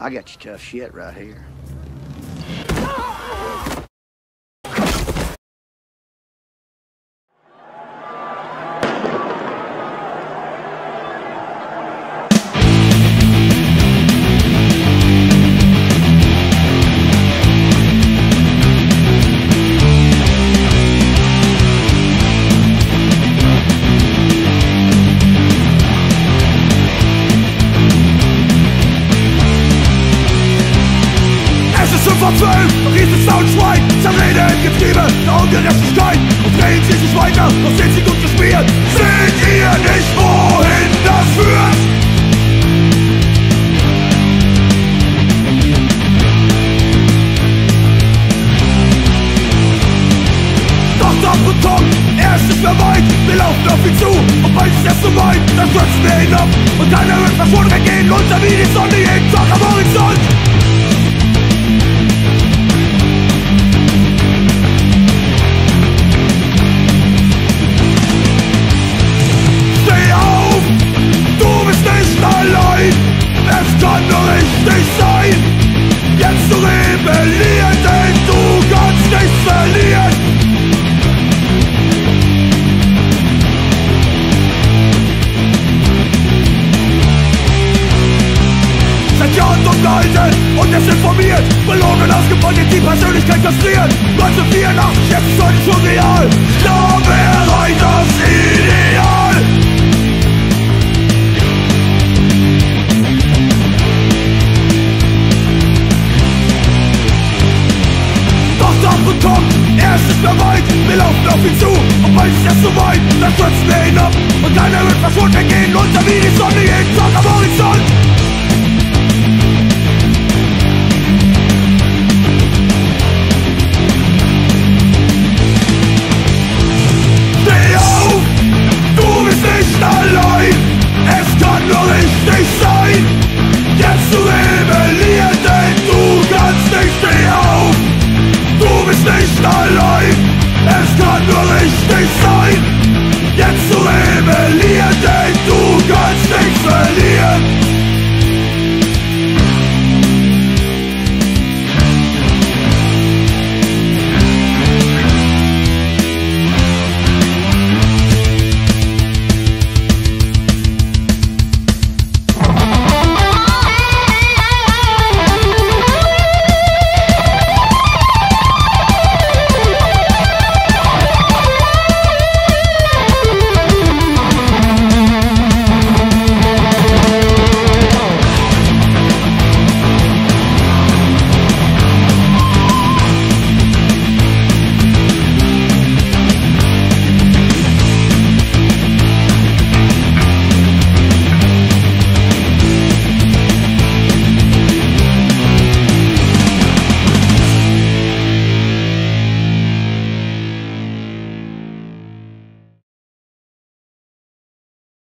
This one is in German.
I got your tough shit right here. Rieses Soundschwein, Zerrede im Getriebe der Ungerechtigkeit und drehen sie sich weiter, doch sind sie gut gespielt. Seht ihr nicht, wohin das führt? Doch Dampf und Tom, er ist nicht mehr weit. Wir laufen auf ihn zu und weil es erst so meint, dann stürzen wir ihn ab und keiner wird verschwunden, wir gehen runter wie die Sonne jeden Tag am Horizont. Allein, es kann nur richtig sein, jetzt zu rebellieren, denn du kannst nichts verlieren. Seit Jahren unterhalten und desinformiert, belogen, ausgebeutet, die Persönlichkeit kastriert. 1984, jetzt ist heute schon real, Sklaverei das Ideal.